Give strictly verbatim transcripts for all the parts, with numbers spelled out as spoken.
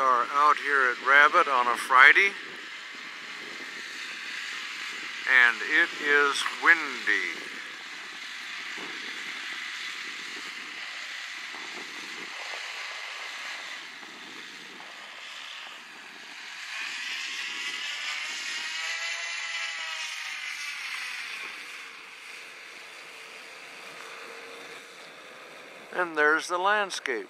are out here at Rabbit on a Friday, and it is windy. And there's the landscape.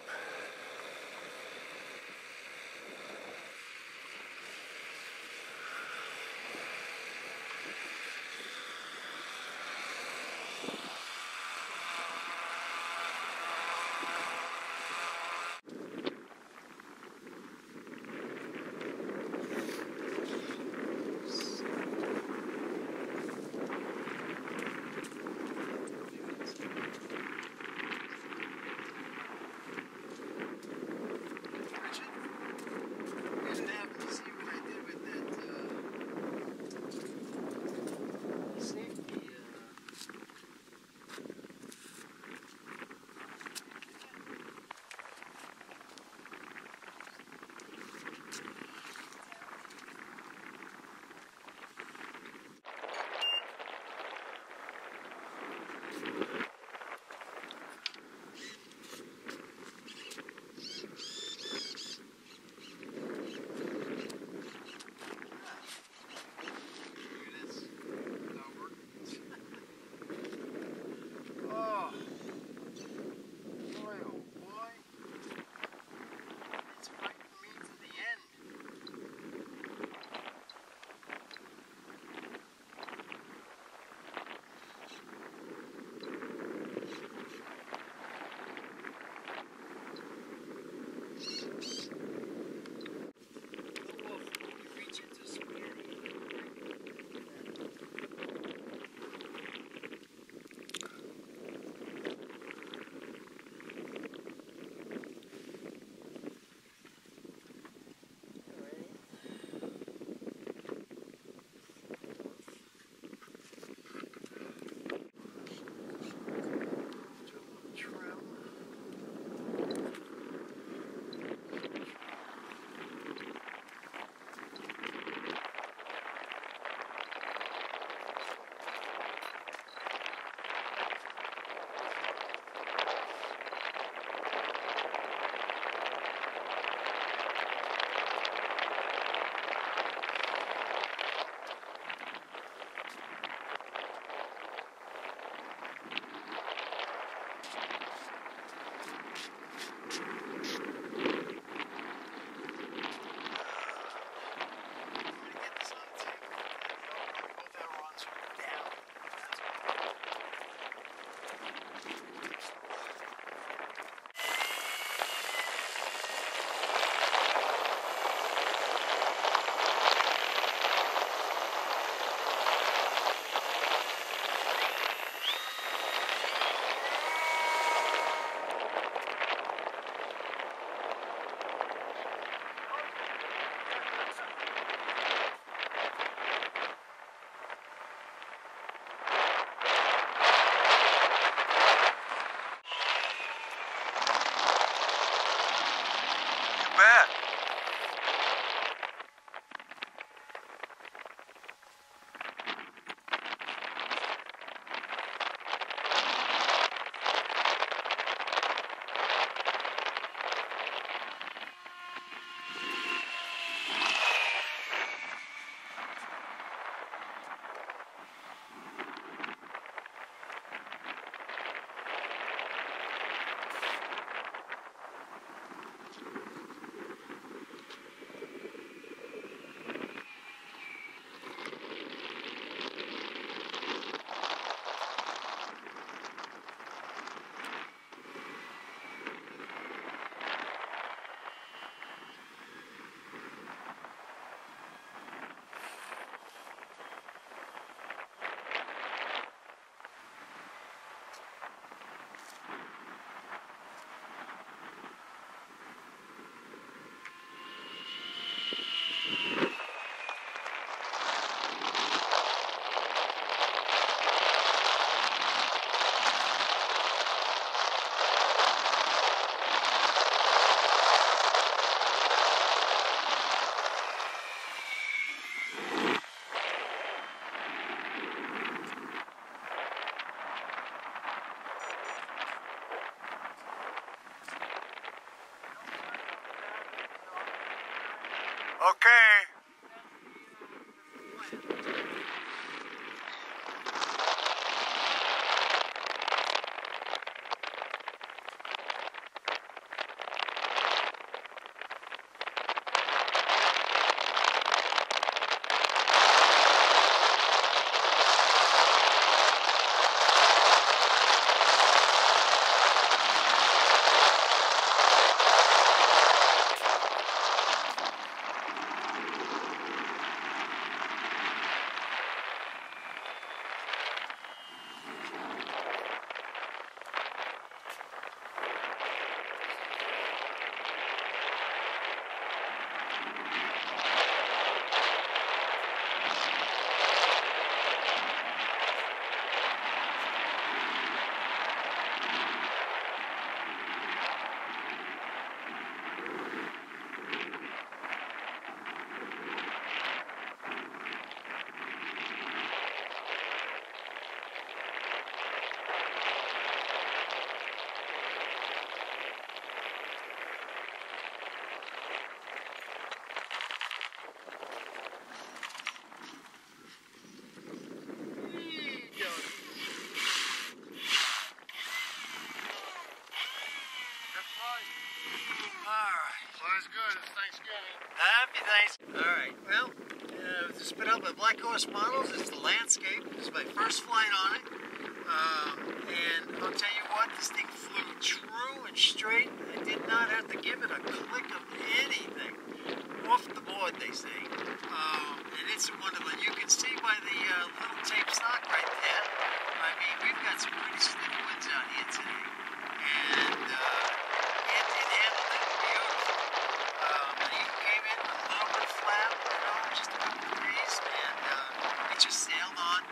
Okay. Alright, good. It's Thanksgiving. Happy Thanksgiving. Alright, well, uh, this has been out by Black Horse Models. It's the Landscape. This is my first flight on it. Um, and I'll tell you what, this thing flew true and straight. I did not have to give it a click of anything. Off the board, they say. Um, and it's a wonderful. You can see by the uh, little tape stock right there. I mean, we've got some pretty stiff winds out here today. And uh, it, it handled it beautiful. Um, and it came in with a little bit of flap, you know, just a couple of days, and uh, it just sailed on.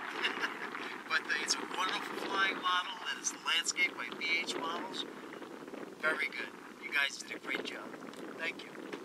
But uh, it's a wonderful flying model, and it's the Landscape by B H Models. Very good. You guys did a great job. Thank you.